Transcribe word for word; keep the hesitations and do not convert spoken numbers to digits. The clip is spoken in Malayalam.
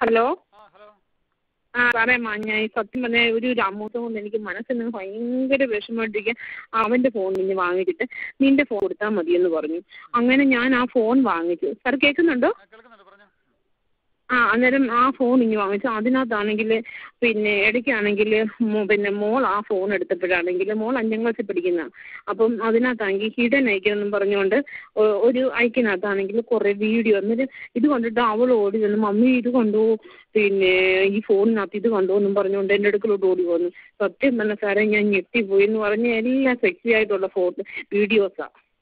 ഹലോ. ആ ഹലോ. ആ സാറേ ഞാൻ സത്യം പറഞ്ഞാൽ ഒരു അമ്മൂസം കൊണ്ട് എനിക്ക് മനസ്സിന് ഭയങ്കര വിഷമമായിട്ടിരിക്കുക. അവൻ്റെ ഫോൺ ഇനി വാങ്ങിച്ചിട്ട് നിൻ്റെ ഫോൺ കൊടുത്താൽ മതിയെന്ന് പറഞ്ഞു. അങ്ങനെ ഞാൻ ആ ഫോൺ വാങ്ങിച്ചു. സാർ കേൾക്കുന്നുണ്ടോ? കേൾക്കുന്നുണ്ട്, പറഞ്ഞോ. ആ അന്നേരം ആ ഫോൺ ഇങ്ങ് വാങ്ങിച്ചു. അതിനകത്താണെങ്കിൽ പിന്നെ ഇടയ്ക്കാണെങ്കിൽ പിന്നെ മോൾ ആ ഫോൺ എടുത്തപ്പോഴാണെങ്കിൽ മോൾ അഞ്ചാം ക്ലാസ്സിൽ പഠിക്കുന്ന, അപ്പം അതിനകത്താണെങ്കിൽ ഹിഡൻ ഐക്കണെന്നും പറഞ്ഞുകൊണ്ട് ഒരു ഐക്കിനകത്താണെങ്കിൽ കുറേ വീഡിയോ. എന്നിട്ട് ഇത് കണ്ടിട്ട് അവൾ ഓടി വന്നു, മമ്മി ഇത് കണ്ടു, പിന്നെ ഈ ഫോണിനകത്ത് ഇത് കണ്ടു എന്നും പറഞ്ഞുകൊണ്ട് എൻ്റെ അടുക്കലോട്ട് ഓടി വന്നു. സത്യം തന്നെ സാറേ ഞാൻ ഞെട്ടിപ്പോയി എന്ന് പറഞ്ഞ് എല്ലാം സെക്സി ആയിട്ടുള്ള ഫോട്ടോ വീഡിയോസാണ്.